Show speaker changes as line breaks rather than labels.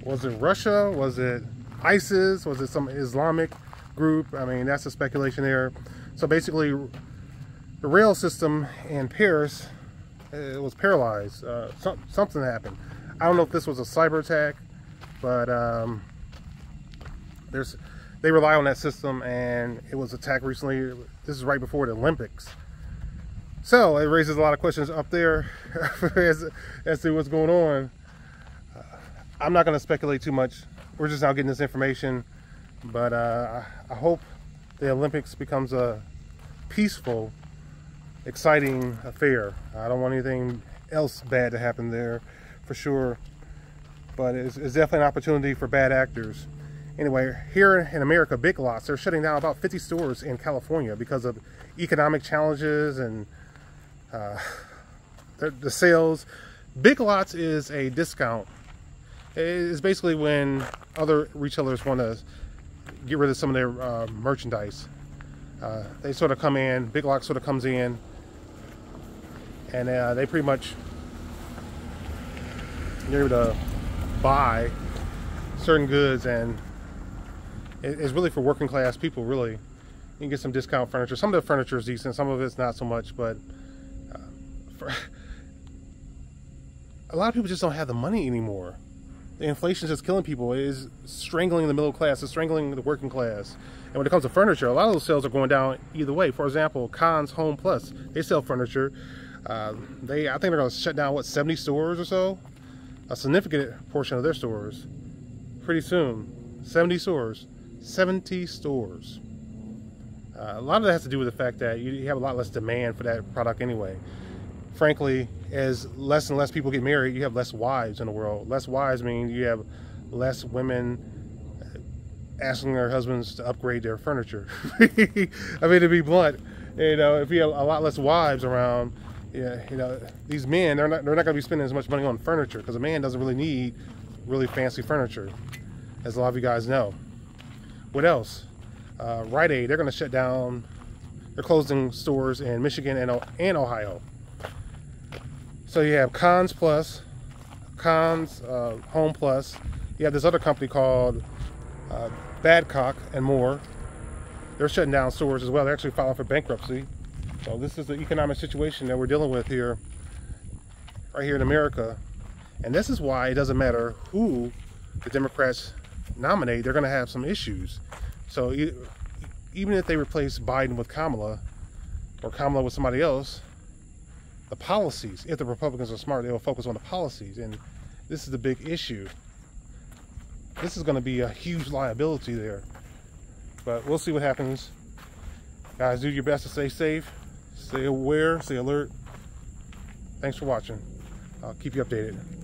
Was it Russia? Was it ISIS? Was it some Islamic group? I mean, that's a speculation there. So basically, the rail system in Paris, it was paralyzed. Something happened. I don't know if this was a cyber attack, but they rely on that system, and it was attacked recently. This is right before the Olympics. So it raises a lot of questions up there as to what's going on. I'm not going to speculate too much. We're just now getting this information, but I hope the Olympics becomes a peaceful, exciting affair. I don't want anything else bad to happen there, for sure. But it's definitely an opportunity for bad actors. Anyway, here in America, Big Lots, they're shutting down about 50 stores in California because of economic challenges and the sales. Big Lots is a discount. It's basically when other retailers want to get rid of some of their merchandise. They sort of come in, Big Lots sort of comes in, and they pretty much, you're able to buy certain goods, and it's really for working class people, really. You can get some discount furniture. Some of the furniture is decent, some of it's not so much, but a lot of people just don't have the money anymore. The inflation is just killing people. It is strangling the middle class. It's strangling the working class. And when it comes to furniture, a lot of those sales are going down either way. For example, Conn's Home Plus, they sell furniture. I think they're going to shut down, what, 70 stores or so? A significant portion of their stores pretty soon. 70 stores. 70 stores. A lot of that has to do with the fact that you have a lot less demand for that product anyway. Frankly, as less and less people get married, you have less wives in the world. Less wives mean you have less women asking their husbands to upgrade their furniture. I mean, to be blunt, you know, if you have a lot less wives around, yeah, you know, these men, they're not going to be spending as much money on furniture, because a man doesn't really need really fancy furniture, as a lot of you guys know. What else? Rite Aid, they're going to shut down. They're closing stores in Michigan and Ohio. So you have Conn's Plus, Conn's Home Plus. You have this other company called Badcock and more. They're shutting down stores as well. They're actually filing for bankruptcy. So this is the economic situation that we're dealing with here, right here in America. And this is why it doesn't matter who the Democrats nominate, they're going to have some issues. So even if they replace Biden with Kamala, or Kamala with somebody else, the policies, if the Republicans are smart, they'll focus on the policies. And this is the big issue. This is going to be a huge liability there. But we'll see what happens. Guys, do your best to stay safe, stay aware, stay alert. Thanks for watching. I'll keep you updated.